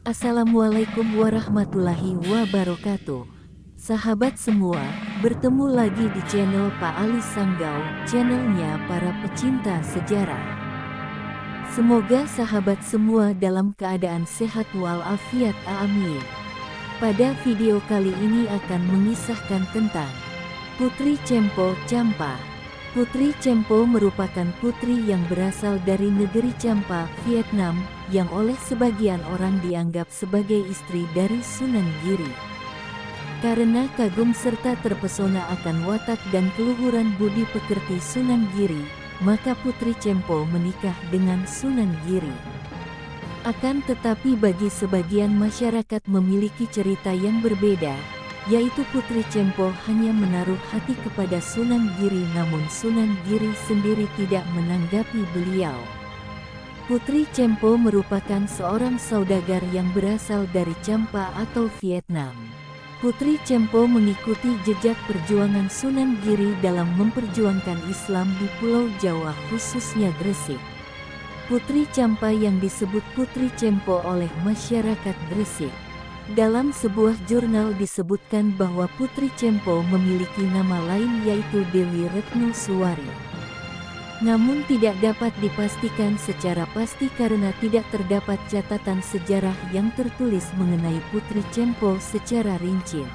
Assalamualaikum warahmatullahi wabarakatuh. Sahabat semua, bertemu lagi di channel Pak Ali Sanggau, channelnya para pecinta sejarah. Semoga sahabat semua dalam keadaan sehat walafiat, amin. Pada video kali ini akan mengisahkan tentang Putri Chempo Champa. Putri Chempo merupakan putri yang berasal dari negeri Champa, Vietnam, yang oleh sebagian orang dianggap sebagai istri dari Sunan Giri. Karena kagum serta terpesona akan watak dan keluhuran budi pekerti Sunan Giri, maka Putri Chempo menikah dengan Sunan Giri. Akan tetapi bagi sebagian masyarakat memiliki cerita yang berbeda, yaitu Putri Chempo hanya menaruh hati kepada Sunan Giri, namun Sunan Giri sendiri tidak menanggapi beliau. Putri Chempo merupakan seorang saudagar yang berasal dari Champa atau Vietnam. Putri Chempo mengikuti jejak perjuangan Sunan Giri dalam memperjuangkan Islam di Pulau Jawa, khususnya Gresik. Putri Champa yang disebut Putri Chempo oleh masyarakat Gresik. Dalam sebuah jurnal disebutkan bahwa Putri Chempo memiliki nama lain yaitu Dewi Retno Suwari. Namun tidak dapat dipastikan secara pasti karena tidak terdapat catatan sejarah yang tertulis mengenai Putri Chempo secara rinci.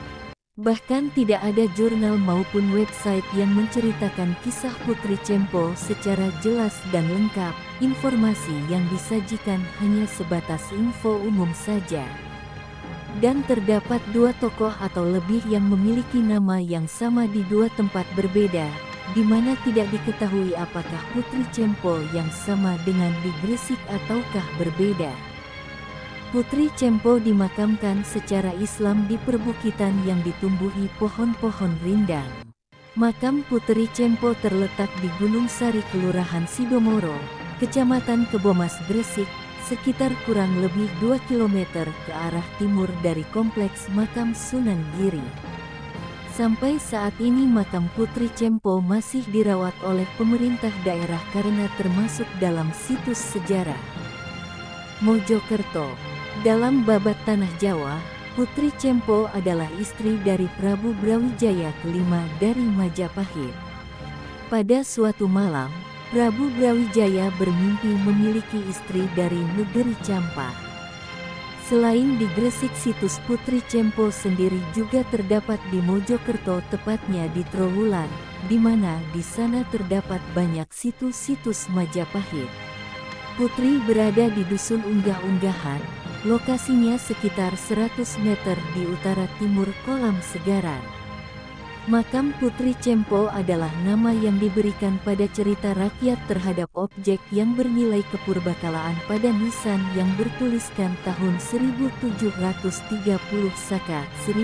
Bahkan tidak ada jurnal maupun website yang menceritakan kisah Putri Chempo secara jelas dan lengkap. Informasi yang disajikan hanya sebatas info umum saja. Dan terdapat dua tokoh atau lebih yang memiliki nama yang sama di dua tempat berbeda, di mana tidak diketahui apakah Putri Chempo yang sama dengan di Gresik ataukah berbeda. Putri Chempo dimakamkan secara Islam di perbukitan yang ditumbuhi pohon-pohon rindang. Makam Putri Chempo terletak di Gunung Sari, Kelurahan Sidomoro, Kecamatan Kebomas, Gresik, sekitar kurang lebih 2 km ke arah timur dari kompleks makam Sunan Giri. Sampai saat ini makam Putri Chempo masih dirawat oleh pemerintah daerah karena termasuk dalam situs sejarah. Mojokerto. Dalam babat tanah Jawa, Putri Chempo adalah istri dari Prabu Brawijaya kelima dari Majapahit. Pada suatu malam, Prabu Brawijaya bermimpi memiliki istri dari negeri Champa. Selain di Gresik, situs Putri Chempo sendiri juga terdapat di Mojokerto, tepatnya di Trowulan, di mana di sana terdapat banyak situs-situs Majapahit. Putri berada di Dusun Unggah-Unggahan, lokasinya sekitar 100 meter di utara timur Kolam Segaran. Makam Putri Chempo adalah nama yang diberikan pada cerita rakyat terhadap objek yang bernilai kepurbakalaan pada nisan yang bertuliskan tahun 1730 Saka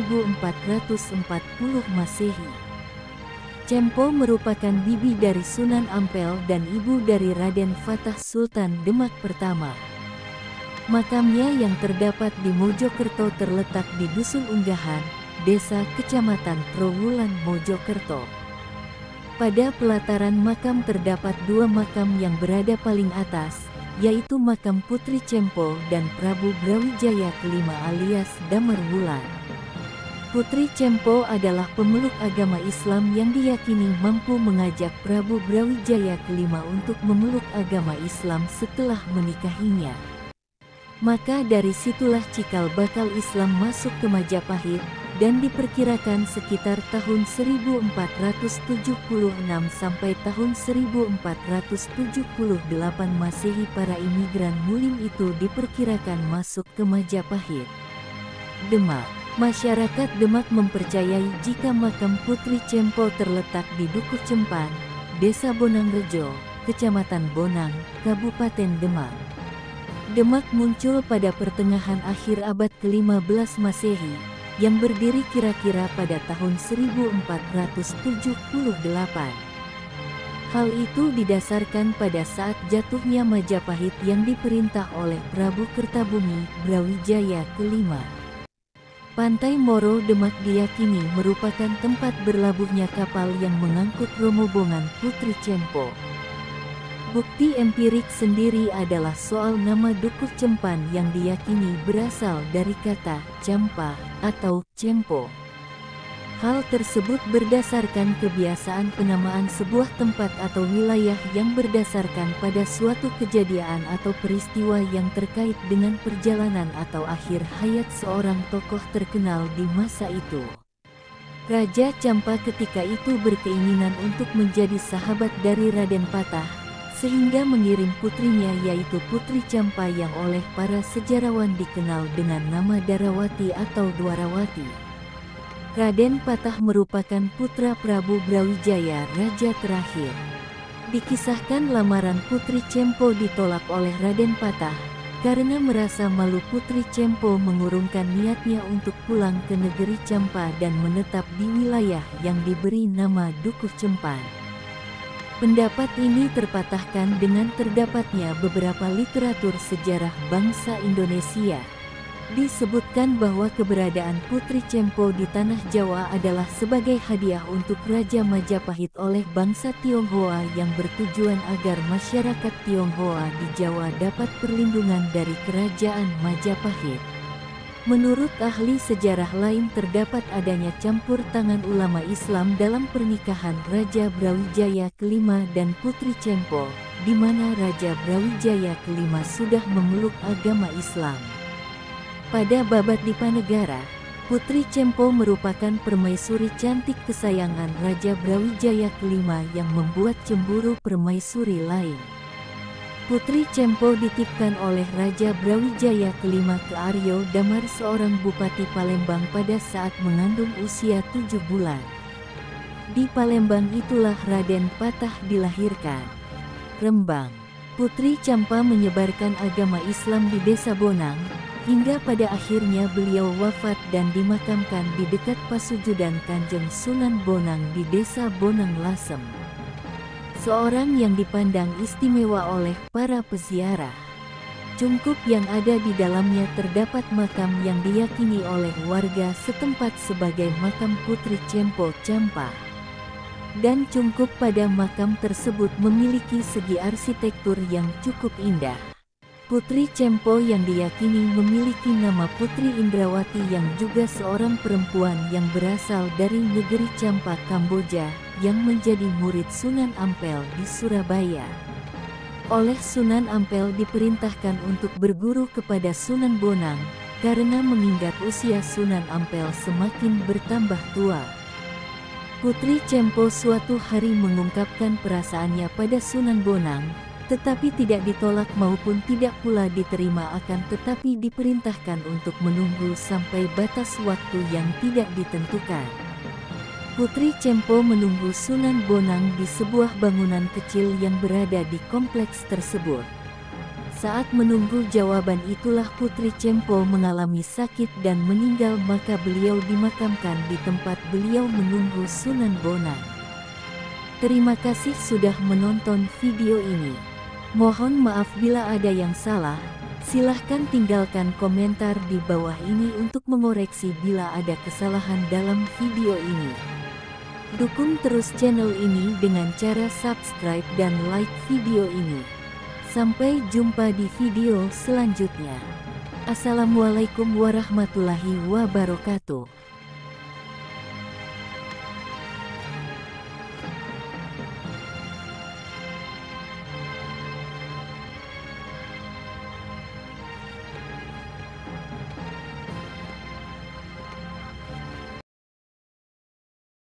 1440 Masehi. Chempo merupakan bibi dari Sunan Ampel dan ibu dari Raden Fatah Sultan Demak pertama. Makamnya yang terdapat di Mojokerto terletak di Dusun Unggahan, Desa Kecamatan Trowulan, Mojokerto. Pada pelataran makam terdapat dua makam yang berada paling atas, yaitu makam Putri Chempo dan Prabu Brawijaya kelima alias Damar Wulan. Putri Chempo adalah pemeluk agama Islam yang diyakini mampu mengajak Prabu Brawijaya kelima untuk memeluk agama Islam setelah menikahinya. Maka dari situlah cikal bakal Islam masuk ke Majapahit, dan diperkirakan sekitar tahun 1476 sampai tahun 1478 Masehi para imigran Muslim itu diperkirakan masuk ke Majapahit. Demak. Masyarakat Demak mempercayai jika makam Putri Chempo terletak di Dukuh Cempan, Desa Bonangrejo, Kecamatan Bonang, Kabupaten Demak. Demak muncul pada pertengahan akhir abad ke-15 Masehi, yang berdiri kira-kira pada tahun 1478. Hal itu didasarkan pada saat jatuhnya Majapahit yang diperintah oleh Prabu Kertabumi Brawijaya kelima. Pantai Moro Demak diyakini merupakan tempat berlabuhnya kapal yang mengangkut rombongan Putri Chempo. Bukti empirik sendiri adalah soal nama Dukuh Cempan yang diyakini berasal dari kata campa atau cempo. Hal tersebut berdasarkan kebiasaan penamaan sebuah tempat atau wilayah yang berdasarkan pada suatu kejadian atau peristiwa yang terkait dengan perjalanan atau akhir hayat seorang tokoh terkenal di masa itu. Raja Campa ketika itu berkeinginan untuk menjadi sahabat dari Raden Patah, sehingga mengirim putrinya yaitu Putri Campa yang oleh para sejarawan dikenal dengan nama Darawati atau Dwarawati. Raden Patah merupakan putra Prabu Brawijaya, raja terakhir. Dikisahkan lamaran Putri Cempo ditolak oleh Raden Patah, karena merasa malu Putri Cempo mengurungkan niatnya untuk pulang ke negeri Campa dan menetap di wilayah yang diberi nama Dukuh Cempan. Pendapat ini terpatahkan dengan terdapatnya beberapa literatur sejarah bangsa Indonesia. Disebutkan bahwa keberadaan Putri Cempo di tanah Jawa adalah sebagai hadiah untuk Raja Majapahit oleh bangsa Tionghoa yang bertujuan agar masyarakat Tionghoa di Jawa dapat perlindungan dari kerajaan Majapahit. Menurut ahli sejarah lain terdapat adanya campur tangan ulama Islam dalam pernikahan Raja Brawijaya kelima dan Putri Cempo, di mana Raja Brawijaya kelima sudah memeluk agama Islam. Pada Babat Dipanegara, Putri Cempo merupakan permaisuri cantik kesayangan Raja Brawijaya kelima yang membuat cemburu permaisuri lain. Putri Cempo dititipkan oleh Raja Brawijaya kelima ke Aryo Damar, seorang bupati Palembang pada saat mengandung usia 7 bulan. Di Palembang itulah Raden Patah dilahirkan. Rembang. Putri Campa menyebarkan agama Islam di Desa Bonang, hingga pada akhirnya beliau wafat dan dimakamkan di dekat Pasujudan Kanjeng Sunan Bonang di Desa Bonang Lasem. Seorang yang dipandang istimewa oleh para peziarah. Cungkup yang ada di dalamnya terdapat makam yang diyakini oleh warga setempat sebagai makam Putri Cempo Campa. Dan cungkup pada makam tersebut memiliki segi arsitektur yang cukup indah. Putri Cempo yang diyakini memiliki nama Putri Indrawati yang juga seorang perempuan yang berasal dari negeri Campa, Kamboja, yang menjadi murid Sunan Ampel di Surabaya. Oleh Sunan Ampel diperintahkan untuk berguru kepada Sunan Bonang, karena mengingat usia Sunan Ampel semakin bertambah tua. Putri Cempo suatu hari mengungkapkan perasaannya pada Sunan Bonang, tetapi tidak ditolak maupun tidak pula diterima, akan tetapi diperintahkan untuk menunggu sampai batas waktu yang tidak ditentukan. Putri Cempo menunggu Sunan Bonang di sebuah bangunan kecil yang berada di kompleks tersebut. Saat menunggu jawaban itulah Putri Cempo mengalami sakit dan meninggal, maka beliau dimakamkan di tempat beliau menunggu Sunan Bonang. Terima kasih sudah menonton video ini. Mohon maaf bila ada yang salah, silahkan tinggalkan komentar di bawah ini untuk mengoreksi bila ada kesalahan dalam video ini. Dukung terus channel ini dengan cara subscribe dan like video ini. Sampai jumpa di video selanjutnya. Assalamualaikum warahmatullahi wabarakatuh.